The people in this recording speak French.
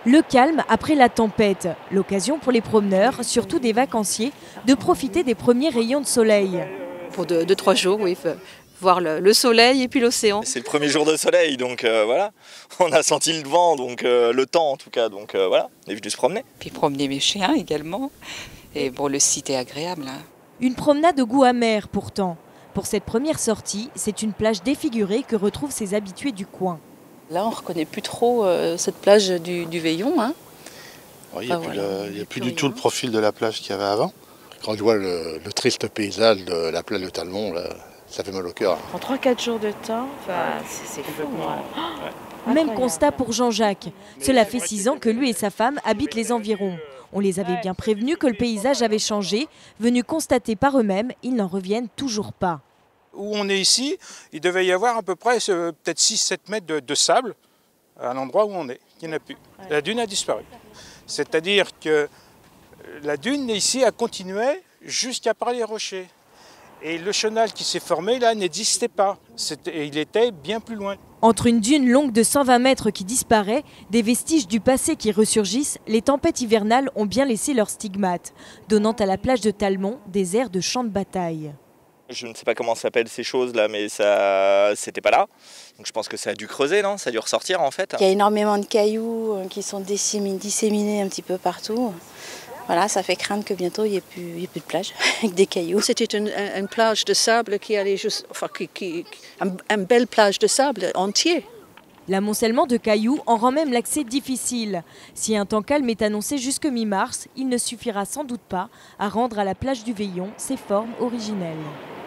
Le calme après la tempête, l'occasion pour les promeneurs, surtout des vacanciers, de profiter des premiers rayons de soleil. Pour 2-3 jours, oui, voir le soleil et puis l'océan. C'est le premier jour de soleil, donc voilà. On a senti le vent, donc le temps en tout cas, donc voilà, on est venu se promener. Puis promener mes chiens également. Et bon, le site est agréable. Hein. Une promenade au goût amer pourtant. Pour cette première sortie, c'est une plage défigurée que retrouvent ces habitués du coin. Là, on ne reconnaît plus trop cette plage du Veillon. Hein. Oui, il n'y a plus du tout le profil de la plage qu'il y avait avant. Quand je vois le triste paysage de la plage de Talmont, là, ça fait mal au cœur. En 3-4 jours de temps, c'est fou. Même constat pour Jean-Jacques. Cela fait 6 ans que lui et sa femme habitent les environs. On les avait bien prévenus que le paysage avait changé. Venus constater par eux-mêmes, ils n'en reviennent toujours pas. Où on est ici, il devait y avoir à peu près peut-être 6-7 mètres de sable à l'endroit où on est. Il n'y en a plus. La dune a disparu. C'est-à-dire que la dune ici a continué jusqu'à par les rochers. Et le chenal qui s'est formé là n'existait pas. Il était bien plus loin. Entre une dune longue de 120 mètres qui disparaît, des vestiges du passé qui ressurgissent, les tempêtes hivernales ont bien laissé leurs stigmates, donnant à la plage de Talmont des airs de champ de bataille. Je ne sais pas comment s'appellent ces choses-là, mais ça, c'était pas là. Donc je pense que ça a dû creuser, non? Ça a dû ressortir en fait. Il y a énormément de cailloux qui sont disséminés un petit peu partout. Voilà, ça fait craindre que bientôt il n'y ait plus de plage avec des cailloux. C'était une plage de sable qui allait juste, une belle plage de sable entière. L'amoncellement de cailloux en rend même l'accès difficile. Si un temps calme est annoncé jusque mi-mars, il ne suffira sans doute pas à rendre à la plage du Veillon ses formes originelles.